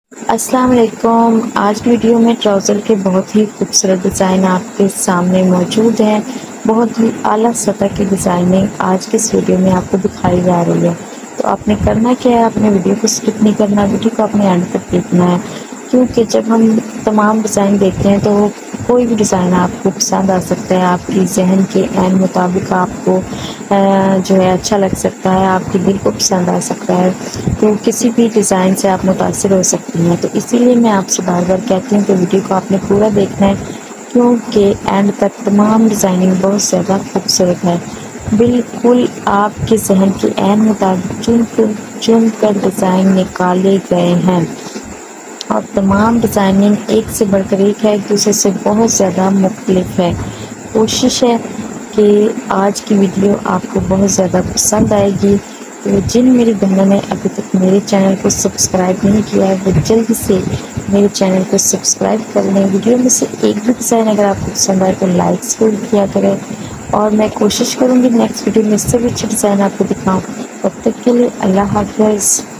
अस्सलाम वालेकुम। आज की वीडियो में ट्राउज़र के बहुत ही खूबसूरत डिज़ाइन आपके सामने मौजूद हैं। बहुत ही आला सतह की डिज़ाइनिंग आज के इस वीडियो में आपको दिखाई जा रही है। तो आपने करना क्या है, आपने वीडियो को स्किप नहीं करना, वीडियो को आपने एंड तक देखना है, क्योंकि जब हम तमाम डिज़ाइन देखते हैं तो कोई भी डिज़ाइन आपको पसंद आ सकता है। आपकी ज़हन के ऐन मुताबिक आपको जो है अच्छा लग सकता है, आपके दिल को पसंद आ सकता है। तो किसी भी डिज़ाइन से आप मुतासिर हो सकती हैं। तो इसीलिए मैं आपसे बार बार कहती हूँ कि वीडियो को आपने पूरा देखना है, क्योंकि एंड तक तमाम डिज़ाइनिंग बहुत ज़्यादा खूबसूरत है। बिल्कुल आपके ज़हन के ऐन मुताबिक चुन कर डिज़ाइन निकाले गए हैं और तमाम डिज़ाइनिंग एक से बढ़कर एक है, एक दूसरे से बहुत ज़्यादा मुख्तलिफ है। कोशिश है कि आज की वीडियो आपको बहुत ज़्यादा पसंद आएगी। तो जिन मेरी बहनों ने अभी तक मेरे चैनल को सब्सक्राइब नहीं किया है, वो जल्दी से मेरे चैनल को सब्सक्राइब कर लें। वीडियो में से एक भी डिज़ाइन अगर आपको पसंद आए तो लाइक ज़रूर किया करें और मैं कोशिश करूँगी नेक्स्ट वीडियो में इससे भी अच्छी डिज़ाइन आपको दिखाऊँ। तब तक के लिए अल्लाह हाफ़िज़।